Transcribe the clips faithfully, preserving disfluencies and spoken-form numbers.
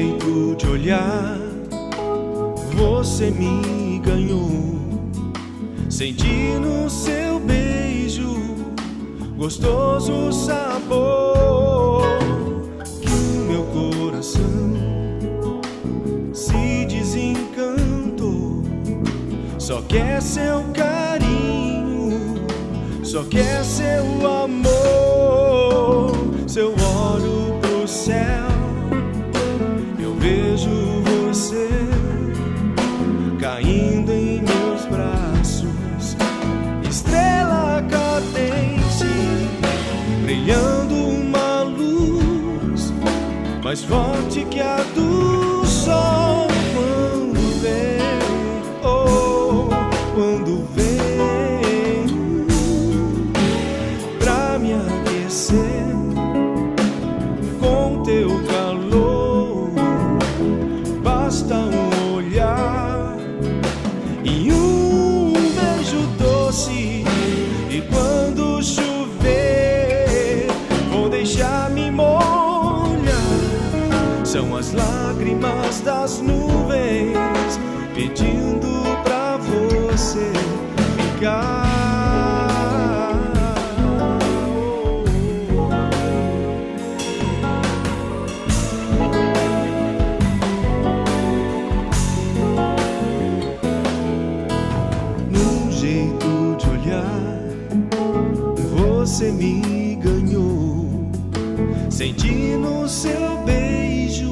jeito de olhar, você me ganhou. Senti no seu beijo gostoso sabor, que o meu coração se desencantou. Só quer seu carinho, só quer seu amor. Se eu olho pro céu, eu vejo você caindo em meus braços, estrela cadente, brilhando uma luz mais forte que a do sol. Quando vem, oh, quando vem pra me aquecer com teu calor, basta um olhar e um beijo doce. E quando chover, vou deixar me molhar. São as lágrimas das nuvens pedindo pra você ficar. Num jeito de olhar, você me ganhou. Senti no seu beijo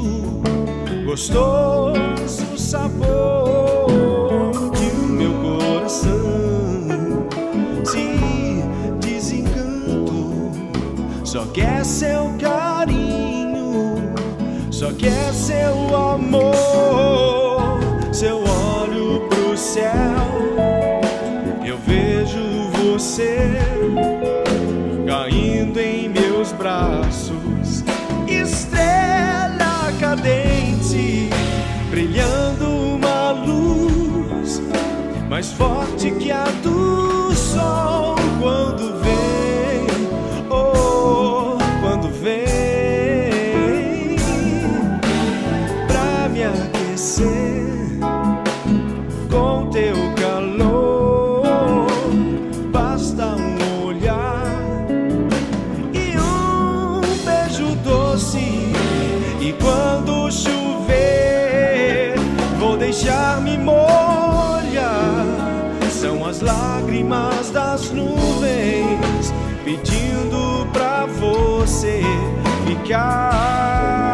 gostoso sabor, que o meu coração se desencantou. Só quer seu carinho, só quer seu amor. Se eu olho pro céu, eu vejo você caindo em meus braços, estrela cadente, brilhando uma luz mais forte que a do sol. Quando vem, oh, quando vem pra me aquecer com teu calor, basta um olhar e um beijo doce. E quando chover, vou deixar me molhar. São as lágrimas das nuvens pedindo pra você ficar.